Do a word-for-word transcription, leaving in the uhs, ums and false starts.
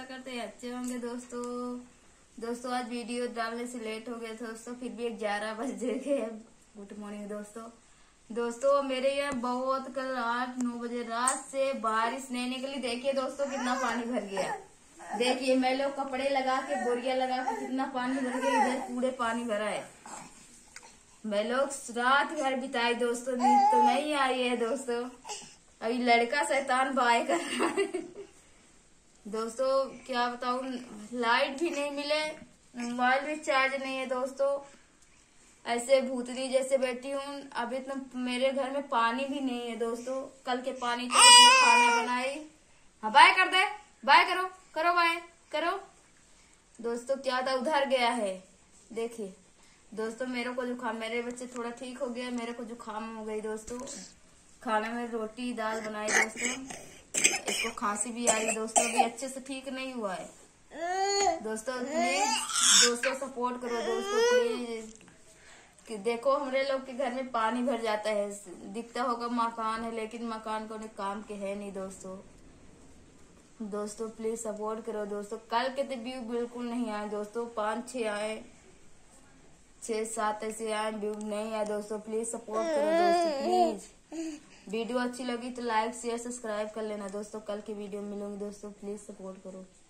करते हैं अच्छे होंगे दोस्तों। दोस्तों आज वीडियो डालने से लेट हो गया था दोस्तों, फिर भी ग्यारह बज गए। गुड मॉर्निंग दोस्तों। दोस्तों मेरे यहाँ बहुत कल आठ नौ बजे रात से बारिश नहीं निकली। देखिए दोस्तों कितना पानी भर गया। देखिए मैं लोग कपड़े लगा के बोरिया लगा के कितना पानी भर गया। इधर पूरे पानी भरा है। मैं लोग रात घर बिताई दोस्तों, नींद तो नहीं आई है दोस्तों। अभी लड़का शैतान बाय कर रहा है दोस्तों। क्या बताऊं, लाइट भी नहीं मिले, मोबाइल भी चार्ज नहीं है दोस्तों। ऐसे भूतनी जैसे बैठी हूँ। अभी तो मेरे घर में पानी भी नहीं है दोस्तों। कल के पानी से खाना बनाई। हाँ बाय कर दे, बाय करो करो बाय करो दोस्तों। क्या था उधर गया है। देखिए दोस्तों मेरे को जुकाम, मेरे बच्चे थोड़ा ठीक हो गया, मेरे को जुकाम हो गई दोस्तों। खाने में रोटी दाल बनाई दोस्तों। इसको खांसी भी आई दोस्तों, अभी अच्छे से ठीक नहीं हुआ है दोस्तों। प्लीज दोस्तों सपोर्ट करो दोस्तों प्लीज। कि देखो हमारे लोग के घर में पानी भर जाता है। दिखता होगा मकान है, लेकिन मकान को काम के है नहीं दोस्तों। दोस्तों प्लीज सपोर्ट करो दोस्तों। कल के तो व्यू बिल्कुल नहीं आए दोस्तों, पाँच छह आए, छह सात ऐसे आए, व्यू नहीं आए दोस्तों। प्लीज सपोर्ट करो दोस्तों प्लीज। वीडियो अच्छी लगी तो लाइक शेयर सब्सक्राइब कर लेना दोस्तों। कल की वीडियो में मिलूंगी दोस्तों, प्लीज सपोर्ट करो।